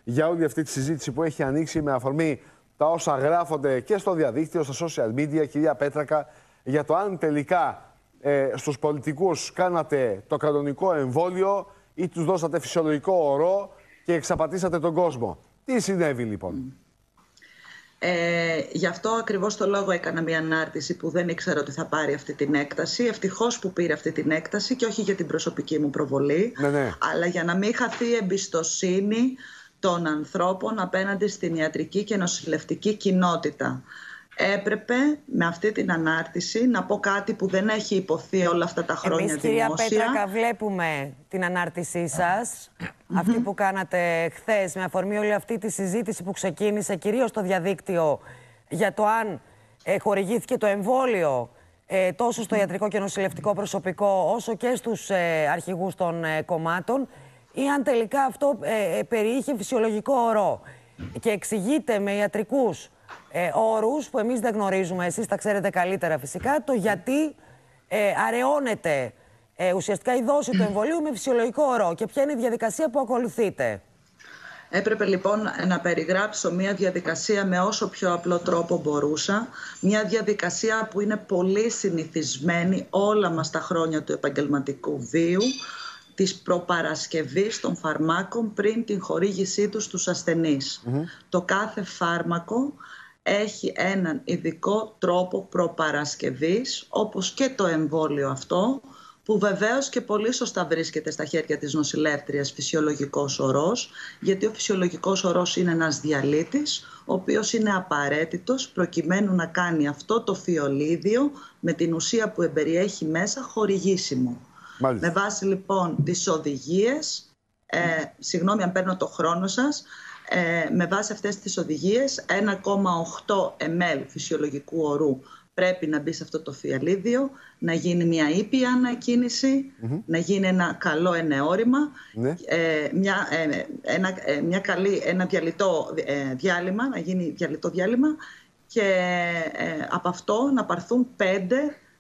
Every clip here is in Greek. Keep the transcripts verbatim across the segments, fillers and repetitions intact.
για όλη αυτή τη συζήτηση που έχει ανοίξει με αφορμή τα όσα γράφονται και στο διαδίκτυο, στα social media, κυρία Πέτρακα, για το αν τελικά ε, στους πολιτικούς κάνατε το κανονικό εμβόλιο ή τους δώσατε φυσιολογικό ορό και εξαπατήσατε τον κόσμο. Τι συνέβη λοιπόν? Ε, γι' αυτό ακριβώς το λόγο έκανα μια ανάρτηση που δεν ήξερα ότι θα πάρει αυτή την έκταση. Ευτυχώς που πήρε αυτή την έκταση και όχι για την προσωπική μου προβολή, ναι, ναι. αλλά για να μην χαθεί η εμπιστοσύνη των ανθρώπων απέναντι στην ιατρική και νοσηλευτική κοινότητα. Έπρεπε με αυτή την ανάρτηση να πω κάτι που δεν έχει υποθεί όλα αυτά τα χρόνια. Εμείς, δημόσια. κυρία Πέτρακα, βλέπουμε την ανάρτησή σας, αυτή που κάνατε χθες, με αφορμή όλη αυτή τη συζήτηση που ξεκίνησε κυρίως στο διαδίκτυο για το αν ε, χορηγήθηκε το εμβόλιο ε, τόσο στο ιατρικό και νοσηλευτικό προσωπικό όσο και στους ε, αρχηγούς των ε, κομμάτων, ή αν τελικά αυτό ε, ε, περιείχε φυσιολογικό ορό. Και εξηγείται με ιατρικούς ε, όρους που εμείς δεν γνωρίζουμε, εσείς τα ξέρετε καλύτερα φυσικά, το γιατί ε, αραιώνεται ε, ουσιαστικά η δόση του εμβολίου με φυσιολογικό ορό και ποια είναι η διαδικασία που ακολουθείτε. Έπρεπε λοιπόν να περιγράψω μια διαδικασία με όσο πιο απλό τρόπο μπορούσα. Μια διαδικασία που είναι πολύ συνηθισμένη όλα μας τα χρόνια του επαγγελματικού βίου, της προπαρασκευής των φαρμάκων πριν την χορήγησή τους στους ασθενείς. Mm-hmm. Το κάθε φάρμακο έχει έναν ειδικό τρόπο προπαρασκευής, όπως και το εμβόλιο αυτό, που βεβαίως και πολύ σωστά βρίσκεται στα χέρια της νοσηλεύτριας φυσιολογικός ορός, γιατί ο φυσιολογικός ορός είναι ένας διαλύτης, ο οποίος είναι απαραίτητος προκειμένου να κάνει αυτό το φιολίδιο με την ουσία που εμπεριέχει μέσα χορηγήσιμο. Μάλιστα. Με βάση λοιπόν τις οδηγίες, ε, συγγνώμη αν παίρνω το χρόνο σας, ε, με βάση αυτές τις οδηγίες ένα κόμμα οκτώ μιλιλίτρα φυσιολογικού ορού πρέπει να μπει σε αυτό το φιαλίδιο, να γίνει μια ήπια ανακίνηση, mm-hmm. να γίνει ένα καλό ενεώρημα, mm-hmm. ε, μια, ε, ένα, ε, μια καλή, ένα διαλυτό ε, διάλειμμα, να γίνει διαλυτό διάλειμμα και ε, από αυτό να πάρθουν πέντε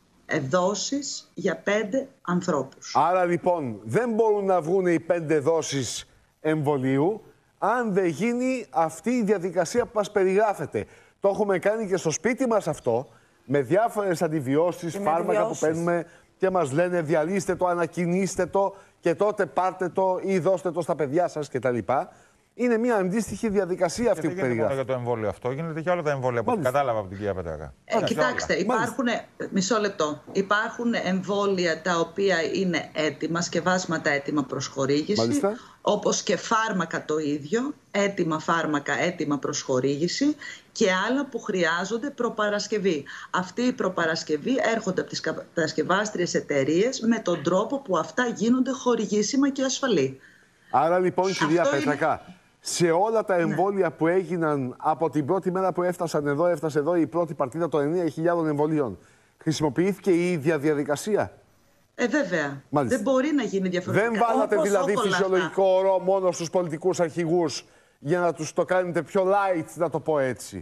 δόσεις για πέντε ανθρώπους. Άρα λοιπόν δεν μπορούν να βγουν οι πέντε δόσεις εμβολίου αν δεν γίνει αυτή η διαδικασία που μας περιγράφεται. Το έχουμε κάνει και στο σπίτι μας αυτό, με διάφορες αντιβιώσεις, φάρμακα που παίρνουμε και μας λένε διαλύστε το, ανακοινήστε το και τότε πάρτε το ή δώστε το στα παιδιά σας κτλ. Είναι μια αντίστοιχη διαδικασία αυτή που περιγράφει. Δεν γίνεται μόνο για το εμβόλιο αυτό, γίνεται και όλα τα εμβόλια που κατάλαβα από την κυρία Πέτρακα. Ε, κοιτάξτε, υπάρχουν, μισό λεπτό, υπάρχουν εμβόλια τα οποία είναι έτοιμα, σκευάσματα έτοιμα προς χορήγηση, μάλιστα. Όπως και φάρμακα το ίδιο, έτοιμα φάρμακα, έτοιμα προς χορήγηση και άλλα που χρειάζονται προπαρασκευή. Αυτή η προπαρασκευή έρχονται από τις κατασκευάστριες εταιρείες με τον τρόπο που αυτά γίνονται χορηγήσιμα και ασφαλή. Άρα λοιπόν, κυρία αυτό Πέτρακα, είναι... σε όλα τα εμβόλια ναι. που έγιναν από την πρώτη μέρα που έφτασαν εδώ, έφτασε εδώ η πρώτη παρτίδα των εννέα χιλιάδων εμβολίων, χρησιμοποιήθηκε η ίδια διαδικασία? Ε, βέβαια. Μάλιστα. Δεν μπορεί να γίνει διαφορετικά. Δεν βάλατε όπως δηλαδή φυσιολογικό ορό μόνο στους πολιτικούς αρχηγούς για να τους το κάνετε πιο light, να το πω έτσι?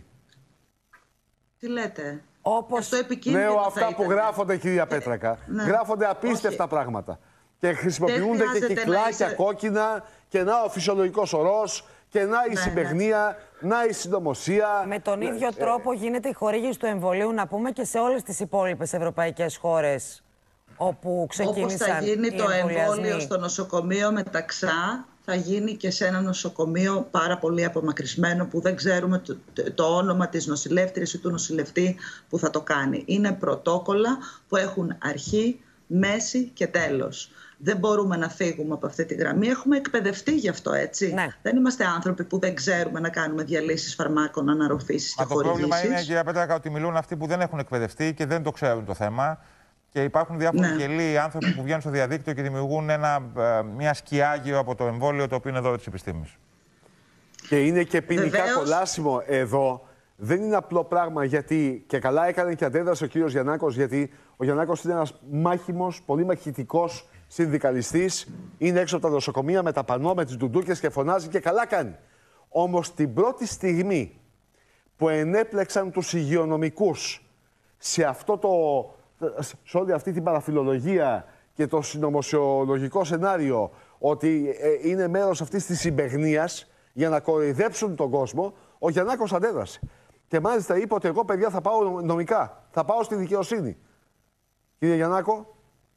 Τι λέτε? Όπως... Αυτό επικίνδυνο ναι, αυτά που ήταν. γράφονται, κυρία Πέτρακα, ε, ναι. γράφονται απίστευτα Όχι. πράγματα. Και χρησιμοποιούνται και κυκλάκια είσαι... κόκκινα και να ο φυσιολογικός ορός και να η ναι, συμπαιγνία, ναι. να η συνωμοσία. Με τον ίδιο ε... τρόπο γίνεται η χορήγηση του εμβολίου, να πούμε, και σε όλες τις υπόλοιπες ευρωπαϊκές χώρες όπου ξεκίνησαν. Όπως θα γίνει το εμβόλιο στο νοσοκομείο με ταξά, θα γίνει και σε ένα νοσοκομείο πάρα πολύ απομακρυσμένο που δεν ξέρουμε το, το, το όνομα της νοσηλεύτριας ή του νοσηλευτή που θα το κάνει. Είναι πρωτόκολλα που έχουν αρχή, μέση και τέλος. Δεν μπορούμε να φύγουμε από αυτή τη γραμμή. Έχουμε εκπαιδευτεί γι' αυτό, έτσι. Ναι. Δεν είμαστε άνθρωποι που δεν ξέρουμε να κάνουμε διαλύσεις φαρμάκων, αναρροφήσεις και χορηγήσεις. Το πρόβλημα είναι, κυρία Πέτρακα, ότι μιλούν αυτοί που δεν έχουν εκπαιδευτεί και δεν το ξέρουν το θέμα. Και υπάρχουν διάφοροι ναι. γελοί άνθρωποι που βγαίνουν στο διαδίκτυο και δημιουργούν ένα, μια σκιάγιο από το εμβόλιο, το οποίο είναι δώρο της επιστήμης. Και είναι και ποινικά κολάσιμο εδώ. Δεν είναι απλό πράγμα, γιατί και καλά έκανε και αντέδρασε ο κύριος Γιαννάκος, γιατί ο Γιαννάκος είναι ένας μάχημος, πολύ μαχητικός συνδικαλιστής. Είναι έξω από τα νοσοκομεία με τα πανό, με τις ντουντούκες και φωνάζει και καλά κάνει. Όμως την πρώτη στιγμή που ενέπλεξαν τους υγειονομικούς σε, αυτό το, σε όλη αυτή την παραφιλολογία και το συνωμοσιολογικό σενάριο, ότι ε, είναι μέρος αυτής της συμπαιγνίας, για να κοροϊδέψουν τον κόσμο, ο Γιαννάκος αντέδρασε. Και μάλιστα είπε ότι εγώ, παιδιά, θα πάω νομικά. Θα πάω στη δικαιοσύνη. Κύριε Γιαννάκο.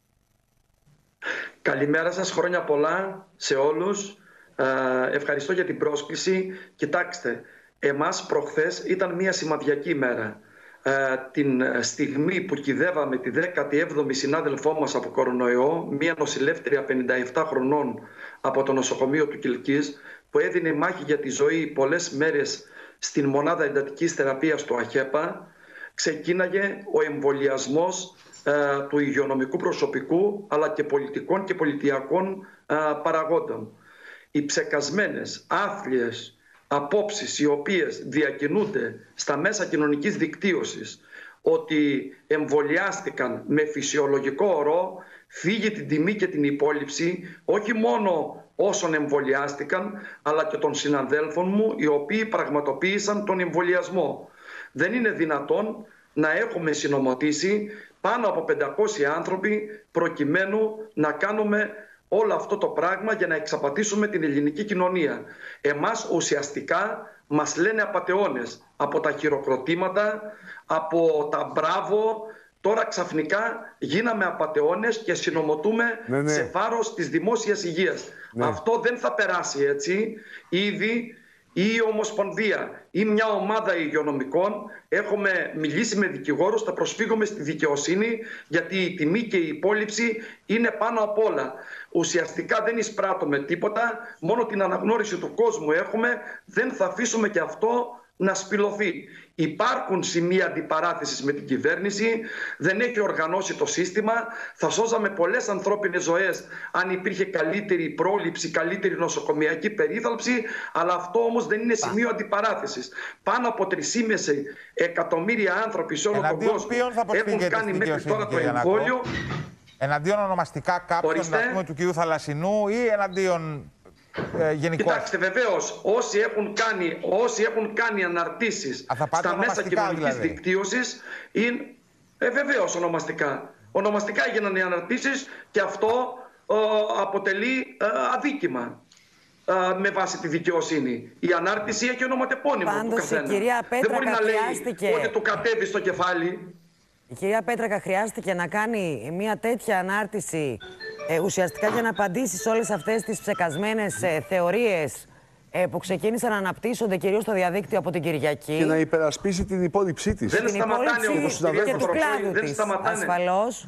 Καλημέρα σας, χρόνια πολλά σε όλους. Ε, ευχαριστώ για την πρόσκληση. Κοιτάξτε, εμάς προχθές ήταν μια σημαδιακή μέρα. Ε, την στιγμή που κυδεύαμε τη δέκατη έβδομη συνάδελφό μας από κορονοϊό, μια νοσηλεύτρια πενήντα επτά χρονών από το νοσοκομείο του Κιλκής, που έδινε μάχη για τη ζωή πολλές μέρες στην μονάδα εντατικής θεραπείας του ΑΧΕΠΑ, ξεκίναγε ο εμβολιασμός ε, του υγειονομικού προσωπικού, αλλά και πολιτικών και πολιτιακών ε, παραγόντων. Οι ψεκασμένες, άθλιες απόψεις οι οποίες διακινούνται στα μέσα κοινωνικής δικτύωσης ότι εμβολιάστηκαν με φυσιολογικό ορό, φύγει την τιμή και την υπόλοιψη όχι μόνο όσων εμβολιάστηκαν, αλλά και των συναδέλφων μου οι οποίοι πραγματοποίησαν τον εμβολιασμό. Δεν είναι δυνατόν να έχουμε συνομωτήσει πάνω από πεντακόσιοι άνθρωποι προκειμένου να κάνουμε όλο αυτό το πράγμα για να εξαπατήσουμε την ελληνική κοινωνία. Εμάς ουσιαστικά μας λένε απατεώνες από τα χειροκροτήματα, από τα μπράβο. Τώρα ξαφνικά γίναμε απατεώνες και συνομωτούμε ναι, ναι. σε βάρος της δημόσιας υγείας. Ναι. Αυτό δεν θα περάσει έτσι. Ήδη η Ομοσπονδία ή μια ομάδα υγειονομικών έχουμε μιλήσει με δικηγόρους, θα προσφύγουμε στη δικαιοσύνη γιατί η τιμή και η υπόλοιψη είναι πάνω απ' όλα. Ουσιαστικά δεν εισπράττουμε τίποτα, μόνο την αναγνώριση του κόσμου έχουμε, δεν θα αφήσουμε και αυτό να σπηλωθεί. Υπάρχουν σημεία αντιπαράθεσης με την κυβέρνηση, δεν έχει οργανώσει το σύστημα. Θα σώζαμε πολλές ανθρώπινες ζωές αν υπήρχε καλύτερη πρόληψη, καλύτερη νοσοκομιακή περίθαλψη, αλλά αυτό όμως δεν είναι σημείο αντιπαράθεσης. Πάνω από τρία κόμμα πέντε εκατομμύρια άνθρωποι σε όλο τον κόσμο έχουν κάνει μέχρι τώρα το εμβόλιο. Εναντίον ονομαστικά κάποιον, ας πούμε, του κυρίου Θαλασσινού ή εναντίον ε, γενικώς? Κοιτάξτε, βεβαίως, όσοι έχουν κάνει, όσοι έχουν κάνει αναρτήσεις στα μέσα κοινωνικής δηλαδή. δικτύωσης, είναι, ε, βεβαίως ονομαστικά. Ονομαστικά έγιναν οι αναρτήσεις και αυτό ε, αποτελεί ε, αδίκημα. Με βάση τη δικαιοσύνη. Η ανάρτηση έχει ονοματεπώνυμο του καθένα. Η κυρία Πέτρακα δεν μπορεί να χρειάστηκε... λέει ότι του κατέβει στο κεφάλι. Η κυρία Πέτρακα χρειάστηκε να κάνει μια τέτοια ανάρτηση ε, ουσιαστικά για να απαντήσει σε όλες αυτές τις ψεκασμένες ε, θεωρίες ε, που ξεκίνησαν να αναπτύσσονται κυρίως στο διαδίκτυο από την Κυριακή. Και να υπερασπίσει την υπόλοιψή της. Δεν σταματάνε όμως και του κλάδου της, ασφαλώς.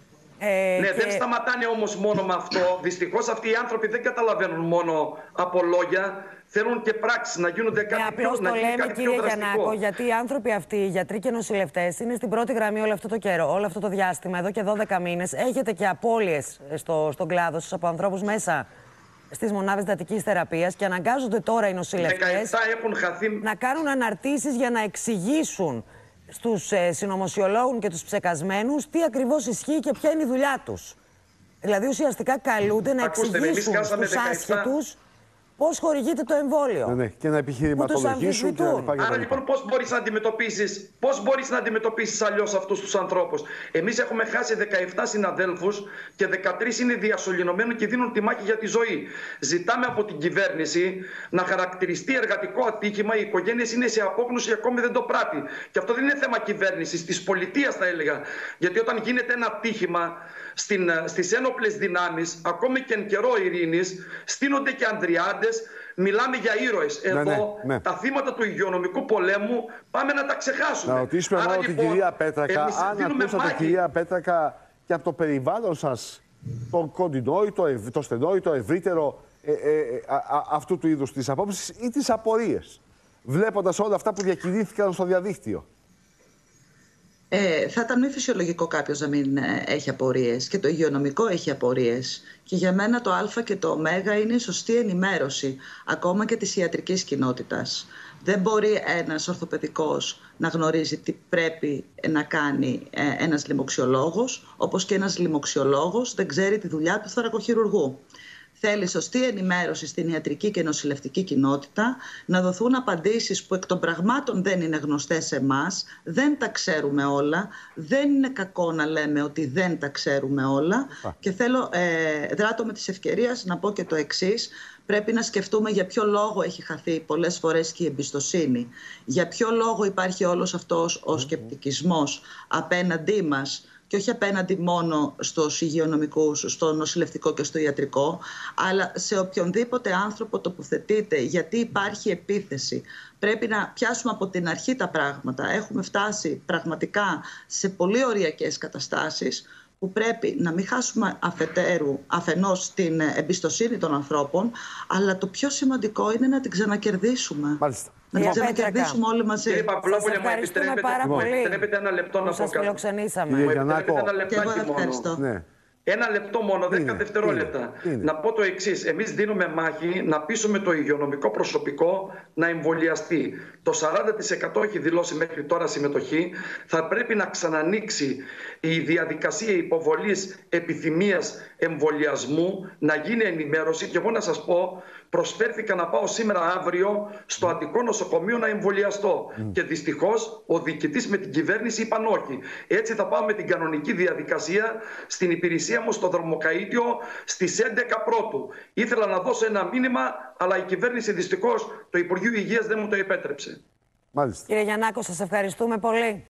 Ε, ναι, και... δεν σταματάνε όμως μόνο με αυτό. Δυστυχώς αυτοί οι άνθρωποι δεν καταλαβαίνουν μόνο από λόγια. Θέλουν και πράξεις να γίνονται κάτι ναι, πιο δραστικό. Απλώς το λέμε, κύριε Γιαννάκο, γιατί οι άνθρωποι αυτοί, οι γιατροί και νοσηλευτές, είναι στην πρώτη γραμμή όλο αυτό το καιρό, όλο αυτό το διάστημα, εδώ και δώδεκα μήνες. Έχετε και απώλειες στο, στον κλάδο σας από ανθρώπους μέσα στις μονάδες εντατικής θεραπείας και αναγκάζονται τώρα οι νοσηλευτές χαθεί... να κάνουν αναρτήσεις για να εξηγήσουν στους ε, συνωμοσιολόγους και τους ψεκασμένους τι ακριβώς ισχύει και ποια είναι η δουλειά τους. Δηλαδή ουσιαστικά καλούνται να Ακούστε, εξηγήσουν στους άσχετους πώς χορηγείται το εμβόλιο. Ναι, ναι. Και να επιχειρηματολογήσουν. Και να Άρα λοιπόν πώς μπορείς να αντιμετωπίσεις, πώς μπορείς να αντιμετωπίσεις αλλιώς αυτούς τους ανθρώπους? Εμείς έχουμε χάσει δεκαεπτά συναδέλφους και δεκατρείς είναι διασωληνωμένοι και δίνουν τη μάχη για τη ζωή. Ζητάμε από την κυβέρνηση να χαρακτηριστεί εργατικό ατύχημα. Οι οικογένειες είναι σε απόγνωση και ακόμη δεν το πράττει. Και αυτό δεν είναι θέμα κυβέρνησης, της πολιτείας θα έλεγα. Γιατί όταν γίνεται ένα ατύχημα στην, στις ένοπλες δυνάμεις, ακόμη και εν καιρό ειρήνης, στείνονται και ανδριάντες, μιλάμε για ήρωες. Εδώ ναι, ναι, ναι. τα θύματα του υγειονομικού πολέμου πάμε να τα ξεχάσουμε. Να ρωτήσουμε μόνο την λοιπόν, κυρία Πέτρακα, αν ακούσατε κυρία Πέτρακα και από το περιβάλλον σας, το κοντινό ή το, ευ, το στενό ή το ευρύτερο ε, ε, α, α, αυτού του είδους τις απόψεις ή τις απορίες, βλέποντας όλα αυτά που διακινήθηκαν στο διαδίκτυο? Ε, θα ήταν μη φυσιολογικό κάποιος να μην ε, έχει απορίες, και το υγειονομικό έχει απορίες. Και για μένα το α και το ω είναι η σωστή ενημέρωση, ακόμα και της ιατρικής κοινότητας. Δεν μπορεί ένας ορθοπαιδικός να γνωρίζει τι πρέπει να κάνει ε, ένας λοιμοξιολόγος, όπως και ένας λοιμοξιολόγος δεν ξέρει τη δουλειά του θωρακοχειρουργού. Θέλει σωστή ενημέρωση στην ιατρική και νοσηλευτική κοινότητα, να δοθούν απαντήσεις που εκ των πραγμάτων δεν είναι γνωστές σε εμάς, δεν τα ξέρουμε όλα, δεν είναι κακό να λέμε ότι δεν τα ξέρουμε όλα. Α. Και θέλω, ε, δράτω με της ευκαιρίας να πω και το εξής. Πρέπει να σκεφτούμε για ποιο λόγο έχει χαθεί πολλές φορές και η εμπιστοσύνη. Για ποιο λόγο υπάρχει όλος αυτός ο σκεπτικισμός απέναντί μας. Και όχι απέναντι μόνο στους υγειονομικούς, στο νοσηλευτικό και στο ιατρικό, αλλά σε οποιονδήποτε άνθρωπο τοποθετείται, γιατί υπάρχει επίθεση. Πρέπει να πιάσουμε από την αρχή τα πράγματα. Έχουμε φτάσει πραγματικά σε πολύ οριακές καταστάσεις, που πρέπει να μην χάσουμε αφετέρου, αφενός την εμπιστοσύνη των ανθρώπων, αλλά το πιο σημαντικό είναι να την ξανακερδίσουμε. Μάλιστα. Να την ξανακερδίσουμε όλοι μαζί. Κύριε Παυλόπουλε, μου επιτρέπετε, μου επιτρέπετε ένα λεπτό να πω κάτι. Σας φιλοξενήσαμε. Μου επιτρέπετε ένα λεπτάκι μόνο. Ναι. Ένα λεπτό μόνο, δέκα δευτερόλεπτα. Είναι, είναι. Να πω το εξής. Εμείς δίνουμε μάχη να πείσουμε το υγειονομικό προσωπικό να εμβολιαστεί. Το σαράντα τοις εκατό έχει δηλώσει μέχρι τώρα συμμετοχή. Θα πρέπει να ξανανοίξει η διαδικασία υποβολής επιθυμίας εμβολιασμού, να γίνει ενημέρωση. Και εγώ να σας πω, προσφέρθηκα να πάω σήμερα αύριο στο Αττικό νοσοκομείο να εμβολιαστώ. Mm. Και δυστυχώς ο διοικητής με την κυβέρνηση είπαν όχι. Έτσι θα πάω με την κανονική διαδικασία στην υπηρεσία μου στο Δρομοκαΐτιο στις έντεκα πρώτου. Ήθελα να δώσω ένα μήνυμα, αλλά η κυβέρνηση δυστυχώς, το Υπουργείο Υγείας δεν μου το επέτρεψε. Μάλιστα. Κύριε Γιαννάκο, σας ευχαριστούμε πολύ.